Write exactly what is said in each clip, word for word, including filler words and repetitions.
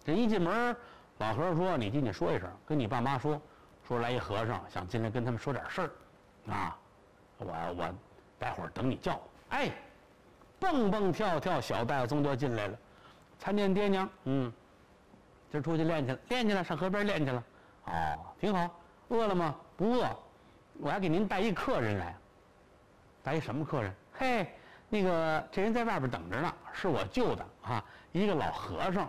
这一进门，老和尚说：“你进去说一声，跟你爸妈说，说来一和尚想进来跟他们说点事儿，啊，我我待会儿等你叫。”哎，蹦蹦跳跳，小戴宗就进来了。参见爹娘，嗯，今儿出去练去了，练去了，上河边练去了。哦，挺好。饿了吗？不饿。我还给您带一客人来。带一什么客人？嘿，那个这人在外边等着呢，是我舅的啊，一个老和尚。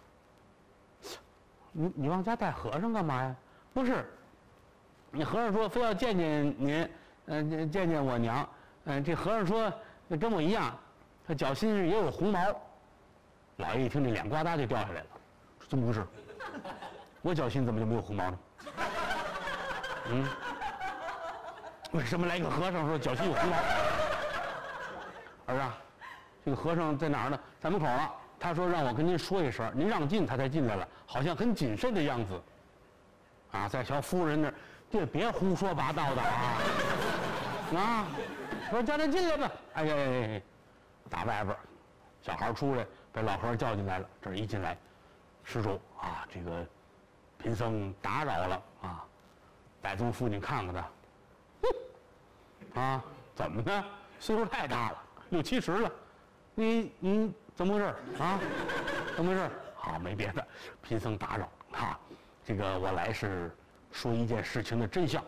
你你往家带和尚干嘛呀？不是，你和尚说非要见见您，嗯、呃，见见我娘。嗯、呃，这和尚说跟我一样，他脚心上也有红毛。老爷一听，这脸呱嗒就掉下来了，说怎么回事？我脚心怎么就没有红毛呢？嗯，为什么来个和尚说脚心有红毛？儿啊，这个和尚在哪儿呢？在门口呢。他说让我跟您说一声，您让进他才进来了，好像很谨慎的样子。啊，再瞧夫人那儿，这别胡说八道的啊！啊，说叫他进来吧。哎呀呀呀！打外边，小孩出来被老和尚叫进来了。这一进来，施主啊，这个贫僧打扰了啊。戴宗父亲看看他，哼，啊，怎么呢？岁数太大了，六七十了，你你。怎么回事啊？怎么回事？好，没别的，贫僧打扰哈。这个我来是说一件事情的真相。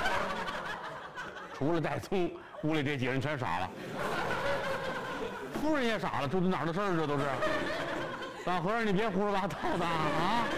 除了戴宗，屋里这几人全傻了，夫人也傻了，这都哪儿的事儿？这都是。老和尚，你别胡说八道的啊！